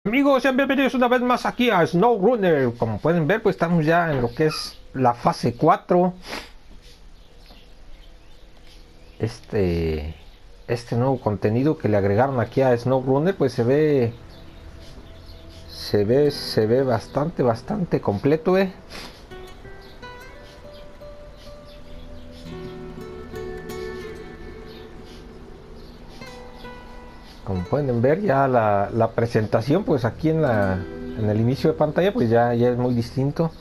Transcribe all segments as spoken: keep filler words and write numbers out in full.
Amigos, sean bienvenidos una vez más aquí a SnowRunner. Como pueden ver, pues estamos ya en lo que es la fase cuatro. Este, este nuevo contenido que le agregaron aquí a SnowRunner, pues se ve, se ve, se ve bastante, bastante completo, eh. Como pueden ver, ya la, la presentación, pues aquí en la, en el inicio de pantalla, pues ya, ya es muy distinto.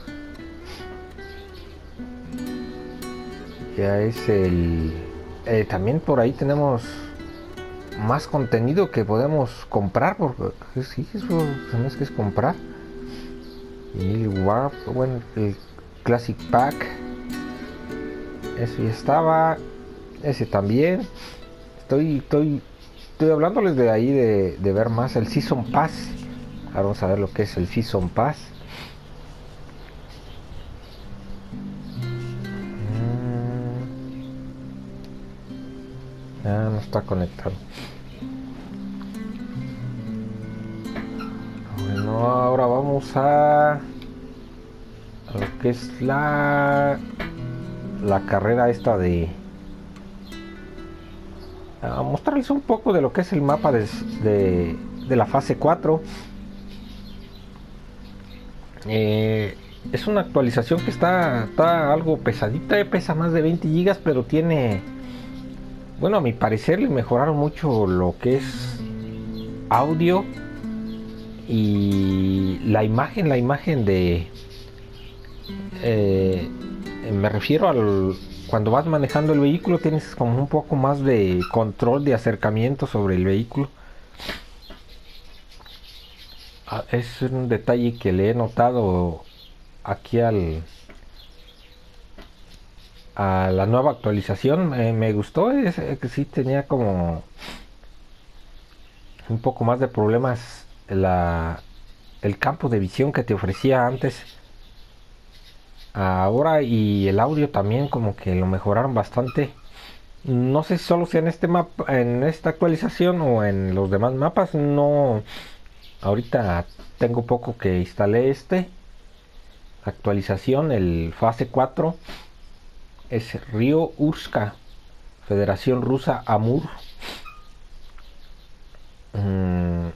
Ya es el, eh, también por ahí tenemos más contenido que podemos comprar, porque sí, eso tenemos que es comprar. Y el Warp, bueno, el Classic Pack, ese ya estaba, ese también. Estoy, estoy, estoy hablándoles de ahí de, de ver más el Season Pass. Ahora vamos a ver lo que es el Season Pass. Mm, ah, no está conectado. Bueno, ahora vamos a, a lo que es la la carrera esta de a mostrarles un poco de lo que es el mapa de, de, de la fase cuatro. Eh, es una actualización que está, está algo pesadita, eh, pesa más de veinte gigas, pero tiene, bueno, a mi parecer le mejoraron mucho lo que es audio y la imagen, la imagen de, eh, me refiero al cuando vas manejando el vehículo tienes como un poco más de control de acercamiento sobre el vehículo. Ah, es un detalle que le he notado aquí al a la nueva actualización. Eh, me gustó, es, eh, que sí tenía como un poco más de problemas la, el campo de visión que te ofrecía antes ahora, y el audio también como que lo mejoraron bastante. No sé si solo sea en este mapa, en esta actualización o en los demás mapas. No, ahorita tengo poco que instalé este actualización, el fase cuatro. Es Río Urska, Federación Rusa Amur. Mm,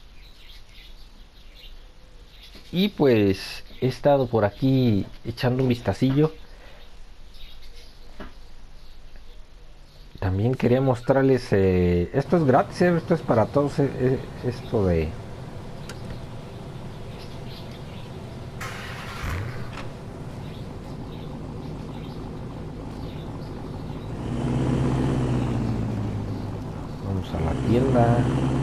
y pues he estado por aquí echando un vistacillo. También quería mostrarles, eh, esto es gratis, eh, esto es para todos, eh, eh, esto de vamos a la tienda.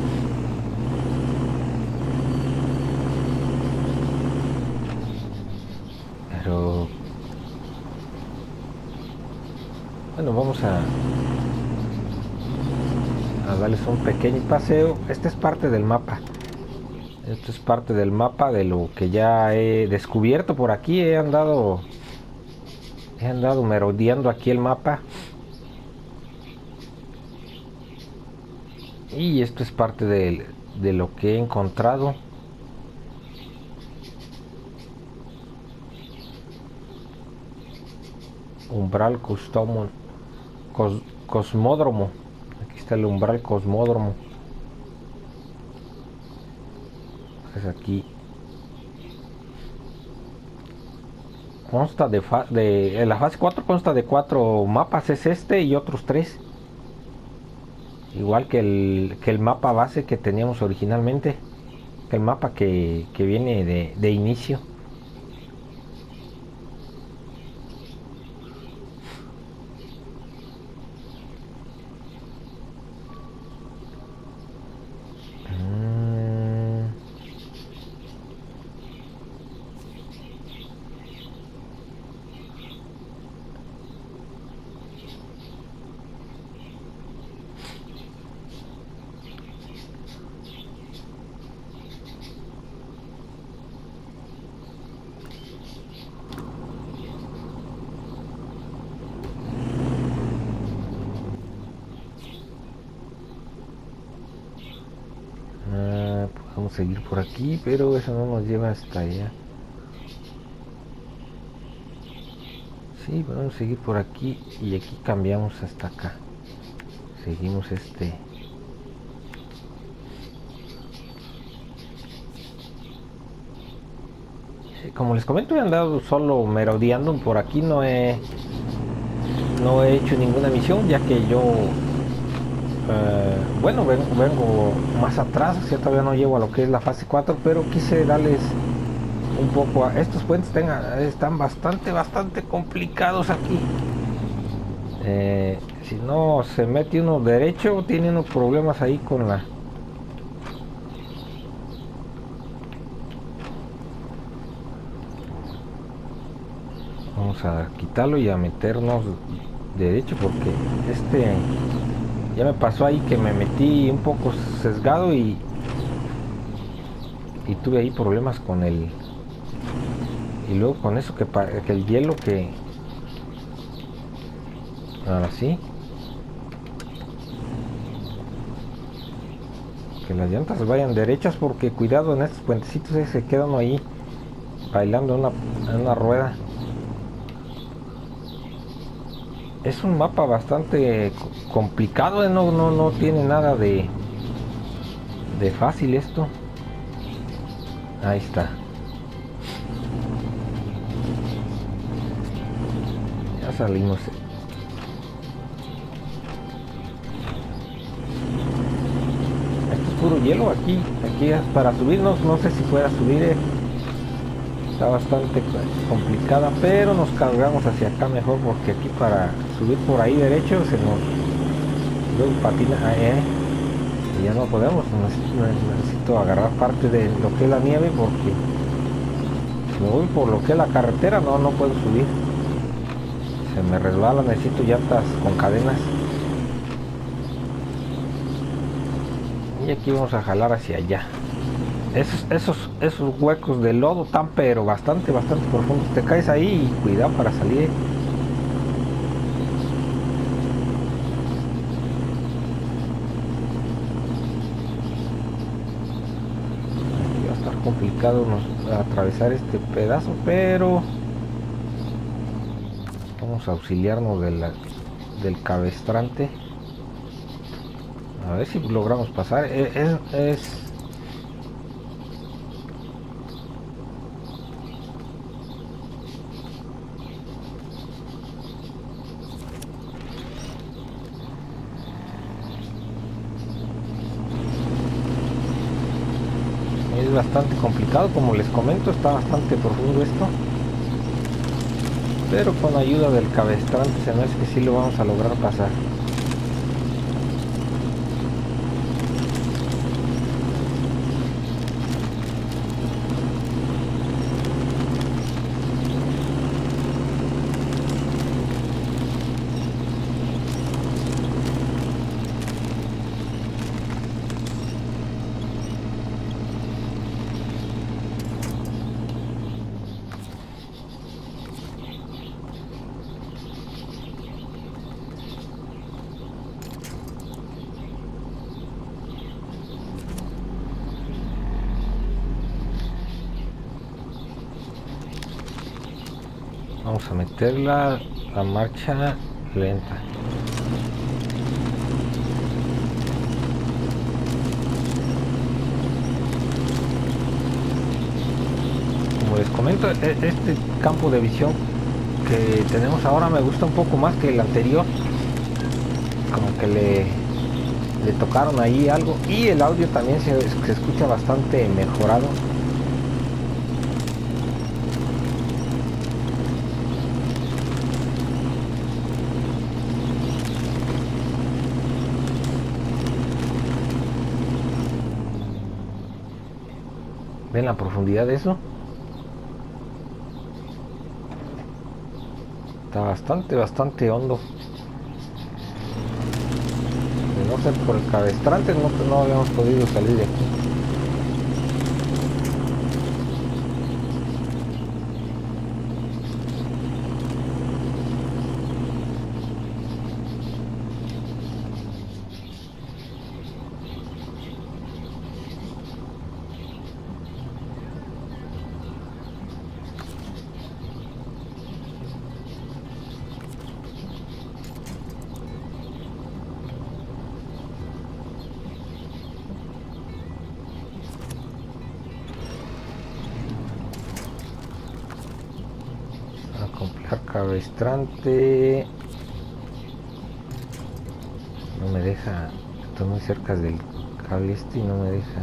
Pero bueno, vamos a, a darles un pequeño paseo. Este es parte del mapa. Esto es parte del mapa de lo que ya he descubierto por aquí. He andado, he andado merodeando aquí el mapa. Y esto es parte de, de lo que he encontrado. Umbral Custom, Cos, Cosmódromo. Aquí está el Umbral Cosmódromo. Es aquí. Consta de, fa, de en la fase cuatro consta de cuatro mapas, es este y otros tres. Igual que el, que el mapa base que teníamos originalmente. Que el mapa que, que viene de, de inicio. seguir por aquí, pero eso no nos lleva hasta allá. Sí, vamos a seguir por aquí y aquí cambiamos hasta acá. Seguimos este. Como les comento, he andado solo merodeando por aquí, no he no he hecho ninguna misión, ya que yo eh, bueno, vengo, vengo más atrás, o sea, todavía no llego a lo que es la fase cuatro, pero quise darles un poco a estos puentes. Tengan, están bastante bastante complicados aquí. Eh, si no se mete uno derecho, tiene unos problemas ahí con la. Vamos a quitarlo y a meternos derecho, porque este ya me pasó ahí que me metí un poco sesgado y y tuve ahí problemas con el y luego con eso que, que el hielo que ahora sí que las llantas vayan derechas, porque cuidado en estos puentecitos se quedan ahí bailando en una, en una rueda. Es un mapa bastante complicado, ¿eh? no, no, no tiene nada de, de fácil esto. Ahí está. Ya salimos. Esto es puro hielo aquí. Aquí es para subirnos. No sé si pueda subir. Eh. Está bastante complicada, pero nos cargamos hacia acá mejor, porque aquí para subir por ahí derecho se nos luego patina. Eh. Y ya no podemos. Necesito, necesito agarrar parte de lo que es la nieve, porque si me voy por lo que es la carretera no, no puedo subir. Se me resbala, necesito llantas con cadenas. Y aquí vamos a jalar hacia allá. Esos, esos, esos huecos de lodo están pero bastante, bastante profundos. Te caes ahí y cuidado para salir. Aquí va a estar complicado nos, atravesar este pedazo, pero vamos a auxiliarnos de la, del cabestrante. A ver si logramos pasar. Es, es, es es bastante complicado, como les comento, está bastante profundo esto, pero con ayuda del cabestrante se me hace que sí lo vamos a lograr pasar. Vamos a meter la, la marcha lenta. Como les comento, este campo de visión que tenemos ahora me gusta un poco más que el anterior. Como que le, le tocaron ahí algo, y el audio también se, se escucha bastante mejorado. ¿Ven la profundidad de eso? Está bastante, bastante hondo. De no ser por el cabestrante, no, no habíamos podido salir de aquí. cabestrante. No me deja. Estoy muy cerca del cable este y no me deja.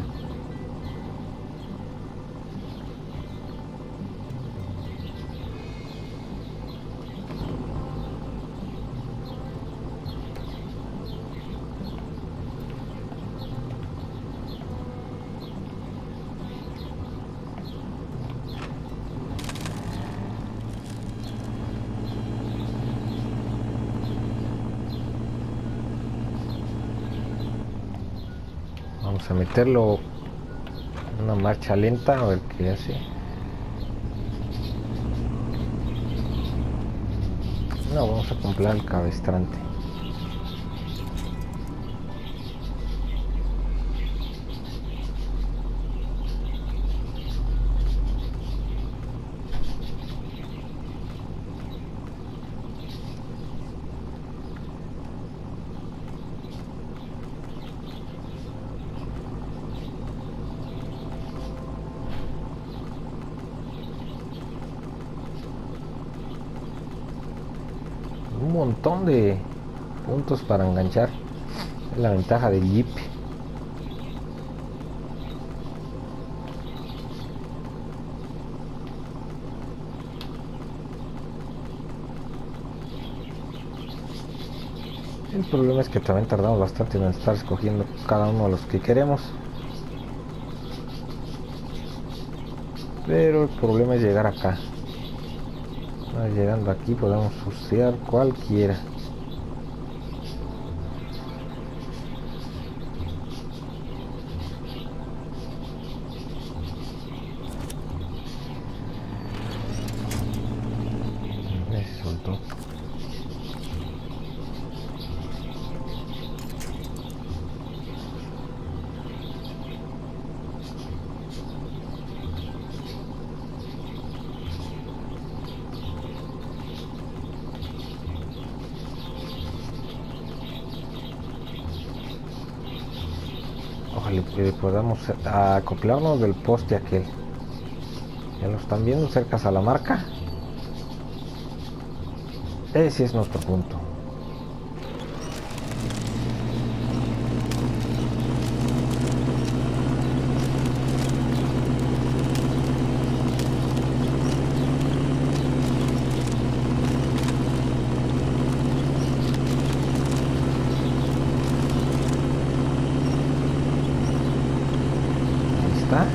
Vamos a meterlo en una marcha lenta a ver qué hace. No, vamos a comprar el cabestrante. Un montón de puntos para enganchar. Es la ventaja del Jeep. El problema es que también tardamos bastante en estar escogiendo cada uno de los que queremos. Pero el problema es llegar acá. Llegando aquí podemos usar cualquiera. Me soltó. Ojalá que podamos acoplarnos del poste aquel. Ya lo están viendo, cerca a la marca. Ese es nuestro punto. Ahí está.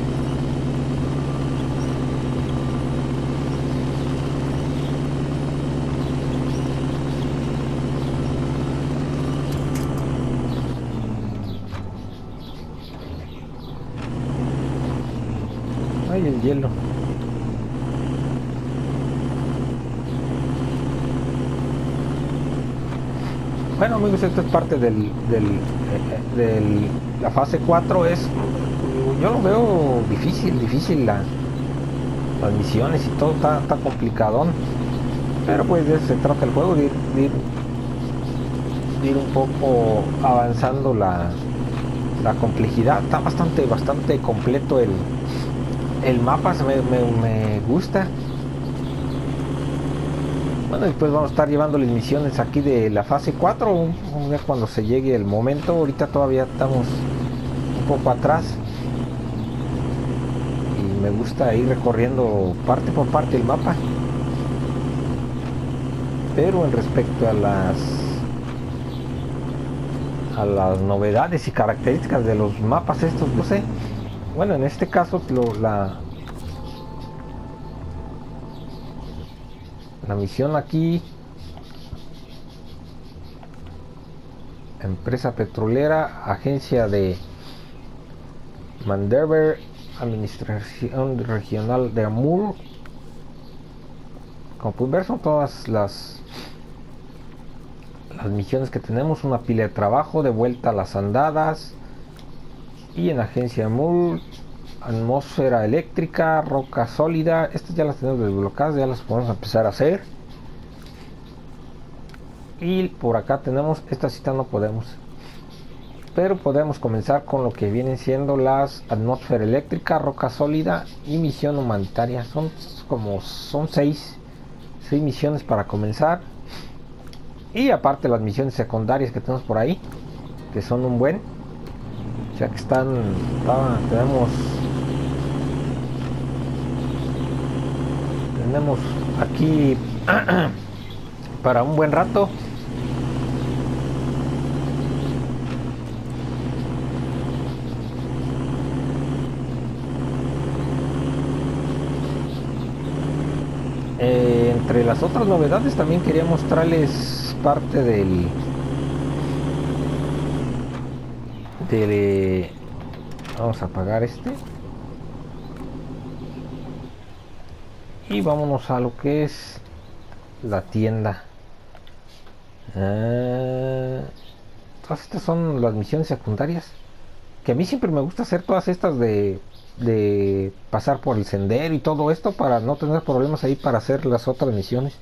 Ay, el hielo. Bueno, amigos, esto es parte del, del, eh, del la fase cuatro. Es, yo lo veo difícil, difícil la, las misiones y todo está, está complicadón. Pero pues de eso se trata el juego, de ir, de ir, de ir un poco avanzando la, la complejidad. Está bastante, bastante completo el, el mapa, se me, me, me gusta. Bueno, después vamos a estar llevándoles misiones aquí de la fase cuatro. Vamos a ver cuando se llegue el momento. Ahorita todavía estamos un poco atrás. Y me gusta ir recorriendo parte por parte el mapa. Pero en respecto a las a las novedades y características de los mapas estos, no sé. Bueno, en este caso lo, la la misión aquí, empresa petrolera, agencia de Mandever, administración regional de Amur. Como pueden ver, son todas las las misiones que tenemos. Una pila de trabajo, de vuelta a las andadas, y en agencia Amur, atmósfera eléctrica, roca sólida. Estas ya las tenemos desbloqueadas, ya las podemos empezar a hacer. Y por acá tenemos, esta cita no podemos, pero podemos comenzar con lo que vienen siendo las atmósfera eléctrica, roca sólida y misión humanitaria. Son como son seis seis misiones para comenzar. Y aparte las misiones secundarias que tenemos por ahí, que son un buen. Ya que están, está, tenemos tenemos aquí para un buen rato. Eh, entre las otras novedades también quería mostrarles parte del de vamos a apagar este y vámonos a lo que es la tienda. Ah, todas estas son las misiones secundarias, que a mí siempre me gusta hacer todas estas de de pasar por el sendero y todo esto para no tener problemas ahí para hacer las otras misiones.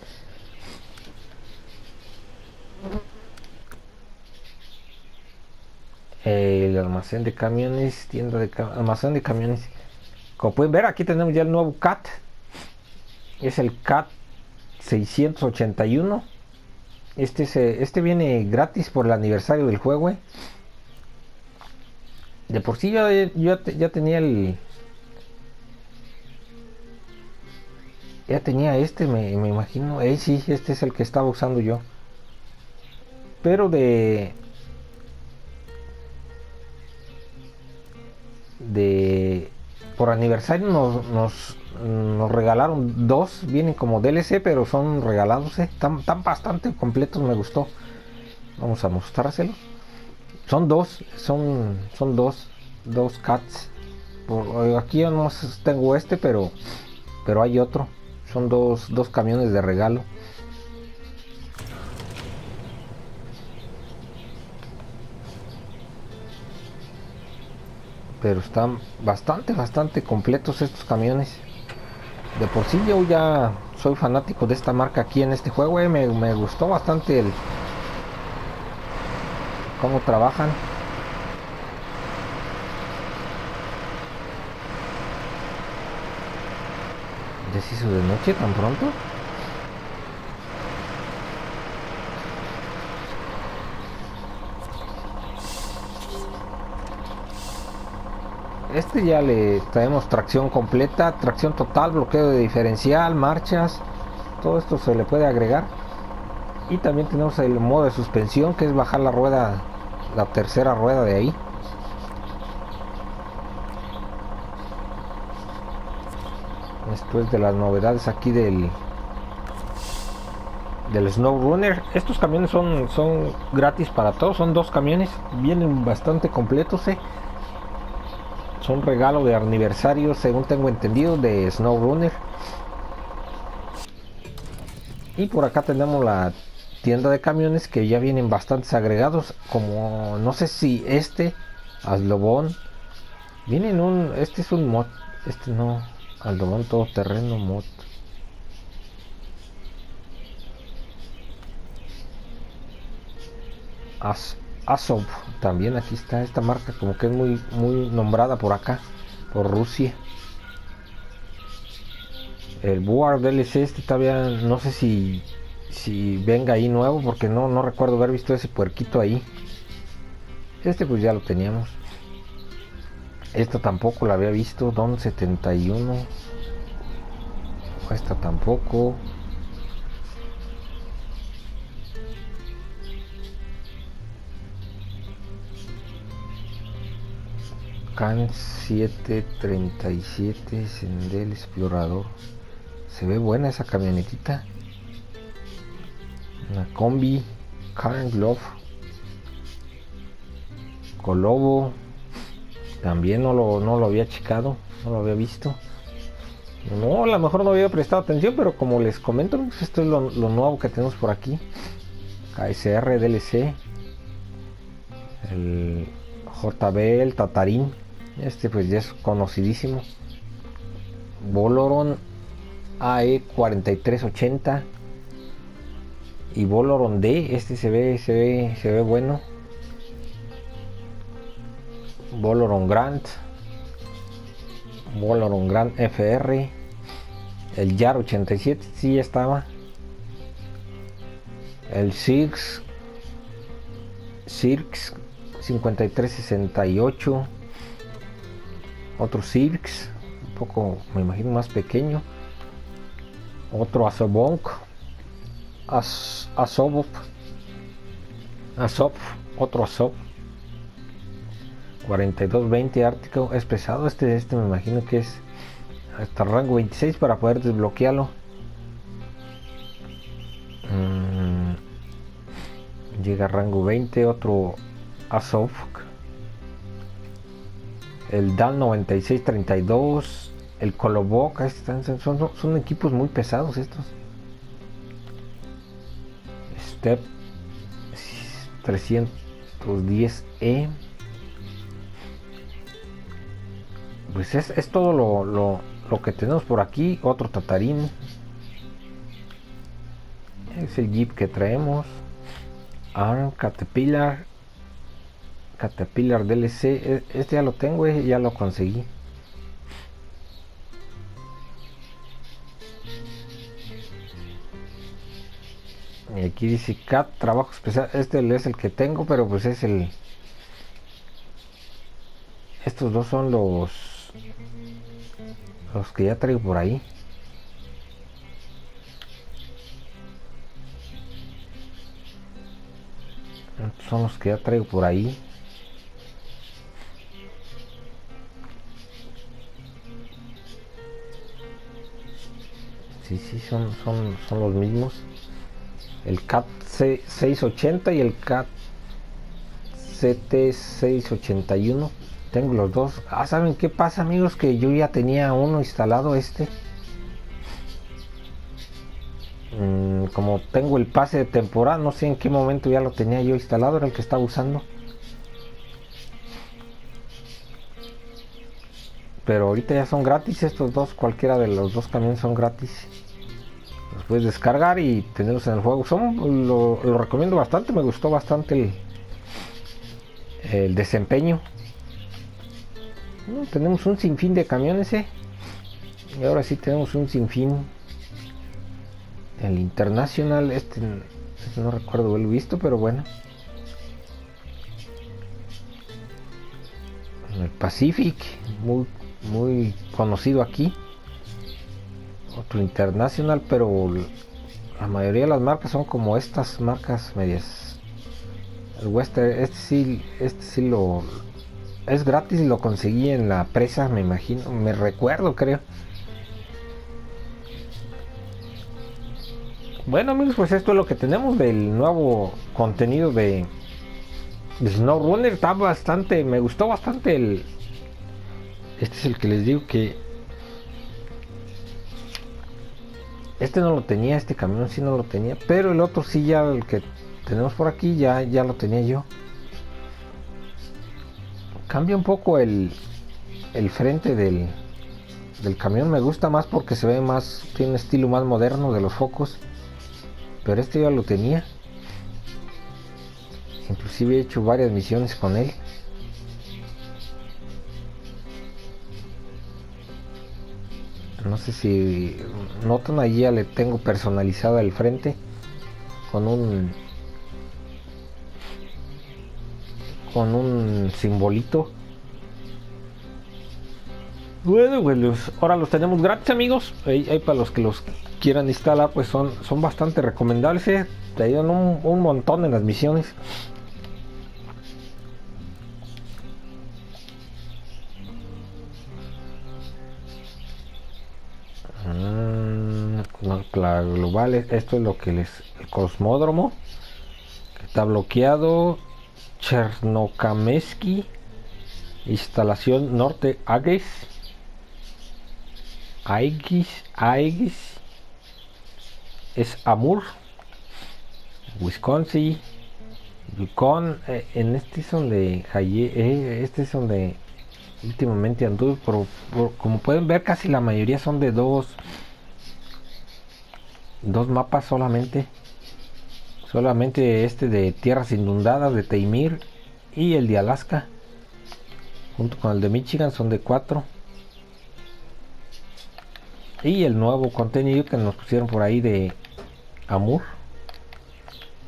El almacén de camiones, tienda de cam almacén de camiones. Como pueden ver, aquí tenemos ya el nuevo C A T. Es el C A T seiscientos ochenta y uno. Este, es, este viene gratis por el aniversario del juego. Eh. De por sí yo, yo ya tenía el... Ya tenía este, me, me imagino. Eh, sí, este es el que estaba usando yo. Pero de... De... Por aniversario nos, nos, nos regalaron dos. Vienen como D L C, pero son regalados. Eh. Están, están bastante completos, me gustó. Vamos a mostrárselos. Son dos, son, son dos, dos C A Ts. Por, aquí yo no tengo este, pero, pero hay otro. Son dos, dos camiones de regalo. Pero están bastante, bastante completos estos camiones. De por sí yo ya soy fanático de esta marca aquí en este juego. Eh. Me, me gustó bastante el cómo trabajan. ¿Ya se hizo de noche tan pronto? Este ya le traemos tracción completa, tracción total, bloqueo de diferencial, marchas. Todo esto se le puede agregar. Y también tenemos el modo de suspensión, que es bajar la rueda, la tercera rueda de ahí. Esto es de las novedades aquí del del SnowRunner. Estos camiones son, son gratis para todos. Son dos camiones, vienen bastante completos. Eh. Son regalo de aniversario, según tengo entendido, de SnowRunner. Y por acá tenemos la tienda de camiones, que ya vienen bastantes agregados, como no sé si este Aldobón viene en un, este es un mod, este no, Aldobón todoterreno mod. As, Azov también, aquí está esta marca, como que es muy muy nombrada por acá, por Rusia. El Boar D L C este todavía no sé si si venga ahí nuevo, porque no no recuerdo haber visto ese puerquito ahí. Este pues ya lo teníamos. Esta tampoco la había visto, Don setenta y uno. Esta tampoco. Can siete treinta y siete, Sendel Explorador. Se ve buena esa camionetita. Una combi, Karen Glove, Colobo. También no lo, no lo había checado, no lo había visto. No, a lo mejor no había prestado atención, pero como les comento, esto es lo, lo nuevo que tenemos por aquí. K S R D L C, el J B, el Tatarín. Este pues ya es conocidísimo. Boloron A E cuarenta y tres ochenta y Boloron D. Este se ve, se ve, se ve bueno. Boloron Grand, Boloron Grand F R, el Yar ochenta y siete, sí ya estaba. El Sirx Sirx cincuenta y tres sesenta y ocho, otro Sirx un poco, me imagino, más pequeño, otro Asobonk, As, Asobov, Asop, otro Asop, cuarenta y dos veinte Ártico. Es pesado este, este me imagino que es hasta rango veintiséis para poder desbloquearlo. Mm, llega a rango veinte, otro Asov. El Dan noventa y seis treinta y dos, el Kolobok. Son, son, son equipos muy pesados estos. Step trescientos diez E. Pues es, es todo lo, lo, lo que tenemos por aquí. Otro Tatarín. Es el Jeep que traemos. Arm, Caterpillar. Caterpillar D L C. Este ya lo tengo, ya lo conseguí. Y aquí dice Cat, trabajo especial. Este es el que tengo, pero pues es el... Estos dos son los... Los que ya traigo por ahí. Estos son los que ya traigo por ahí. Sí, sí, son, son, son los mismos. El Cat C seiscientos ochenta y el Cat C T seiscientos ochenta y uno. Tengo los dos. Ah, ¿saben qué pasa, amigos? Que yo ya tenía uno instalado, este. Mm, como tengo el pase de temporada, no sé en qué momento ya lo tenía yo instalado, era el que estaba usando. Pero ahorita ya son gratis estos dos, cualquiera de los dos camiones son gratis. Los puedes descargar y tenerlos en el juego. Son, lo, lo recomiendo bastante, me gustó bastante el, el desempeño. No, tenemos un sinfín de camiones, ¿eh? Y ahora sí tenemos un sinfín. El International, este, este no recuerdo haberlo visto, pero bueno. El Pacific, muy, muy conocido aquí. Otro International, pero la mayoría de las marcas son como estas marcas medias. El Western, este sí, este sí lo es gratis, lo conseguí en la presa, me imagino, me recuerdo, creo. Bueno, amigos, pues esto es lo que tenemos del nuevo contenido de, de SnowRunner. Está bastante, me gustó bastante el. Este es el que les digo que este no lo tenía, este camión sí no lo tenía, pero el otro sí, ya el que tenemos por aquí ya, ya lo tenía yo. Cambia un poco el, el frente del, del camión, me gusta más porque se ve más, tiene un estilo más moderno de los focos, pero este ya lo tenía. Inclusive he hecho varias misiones con él. No sé si notan, allí ya le tengo personalizado el frente con un con un simbolito. Bueno, pues los, ahora los tenemos gratis, amigos. Ahí, ahí para los que los quieran instalar, pues son, son bastante recomendables, ¿eh? Te ayudan un, un montón en las misiones. Mm, la global, esto es lo que les... El cosmódromo, que está bloqueado. Chernokamesky, instalación norte Aegis, Aegis, Aegis, es Amur, Wisconsin, Yukon. Eh, en este es donde eh, este es donde últimamente anduve, por, por, como pueden ver, casi la mayoría son de dos dos mapas solamente. Solamente este de tierras inundadas de Taimir y el de Alaska, junto con el de Michigan, son de cuatro. Y el nuevo contenido que nos pusieron por ahí de Amur.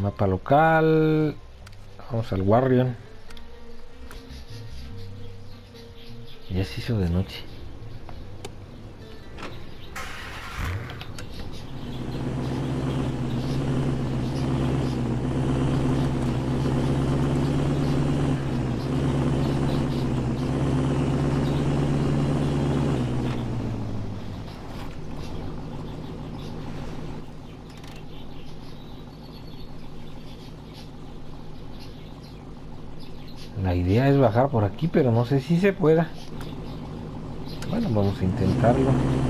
Mapa local. Vamos al Warrior. Ya se hizo de noche. La idea es bajar por aquí, pero no sé si se pueda. Bueno, vamos a intentarlo.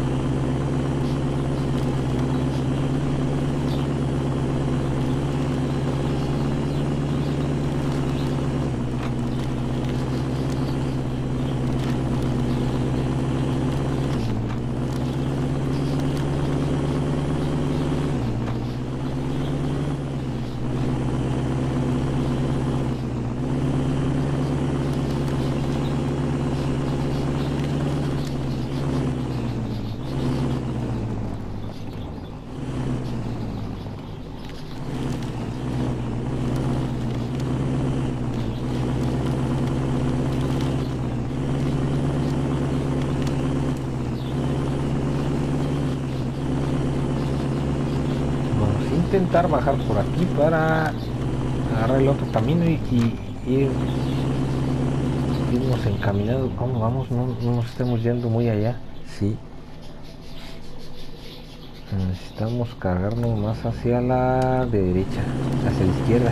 Intentar bajar por aquí para agarrar el otro camino y, y ir, irnos encaminados. ¿Cómo vamos? No, no nos estemos yendo muy allá. Sí. Necesitamos cargarnos más hacia la derecha, hacia la izquierda.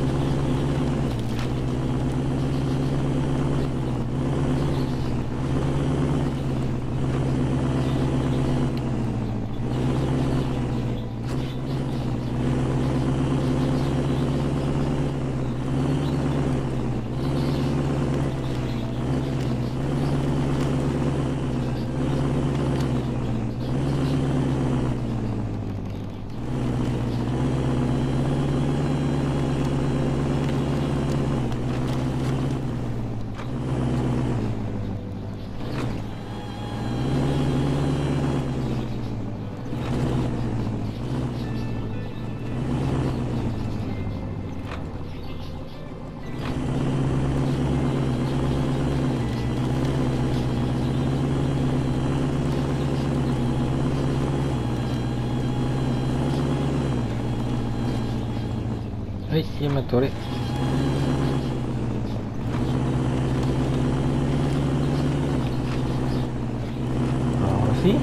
Ay, ya me atoré. Ahora sí.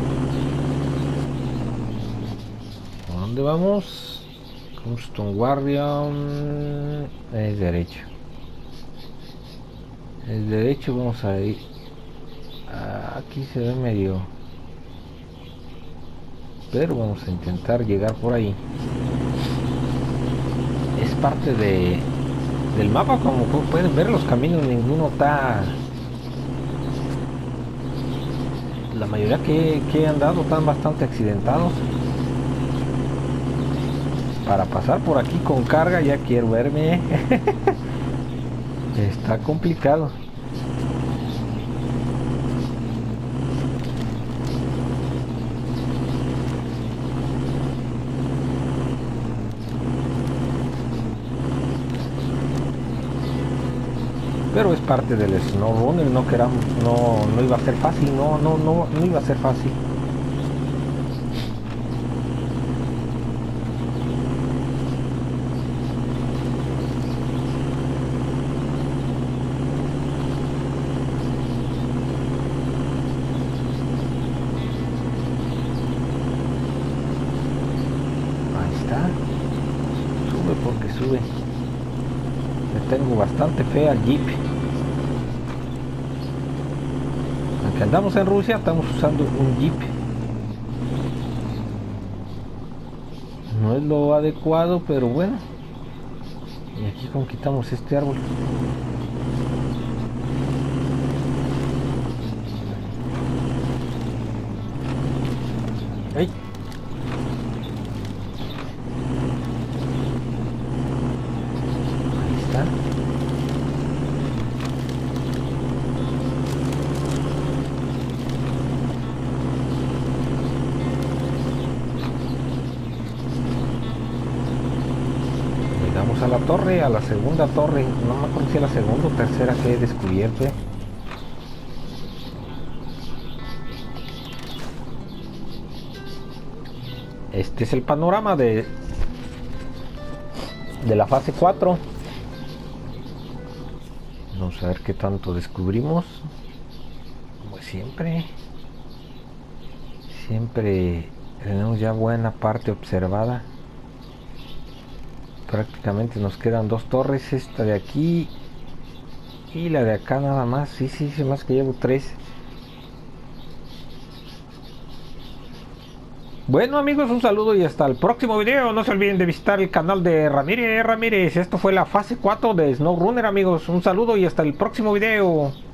¿A dónde vamos? Custom Warrior. Es derecho. Es derecho, vamos a ir. Aquí se ve medio. Pero vamos a intentar llegar por ahí. Es parte de del mapa, como pueden ver los caminos, ninguno está, la mayoría que, que he andado están bastante accidentados. Para pasar por aquí con carga ya quiero verme. Está complicado. Pero es parte del SnowRunner, no queramos, no, no iba a ser fácil, no, no, no, no iba a ser fácil. Ahí está. Sube porque sube. Le tengo bastante fe al Jeep. Aunque andamos en Rusia, estamos usando un Jeep. No es lo adecuado, pero bueno. Y aquí conquistamos este árbol. ¡Ay! Ahí está. la torre, a la segunda torre. No me acuerdo si a la segunda o tercera que he descubierto. Este es el panorama de de la fase cuatro. Vamos a ver qué tanto descubrimos. Como siempre, siempre tenemos ya buena parte observada. Prácticamente nos quedan dos torres, esta de aquí y la de acá nada más. Sí, sí, sí, más que llevo tres. Bueno amigos, un saludo y hasta el próximo video. No se olviden de visitar el canal de Ramírez Ramírez. Esto fue la fase cuatro de SnowRunner amigos. Un saludo y hasta el próximo video.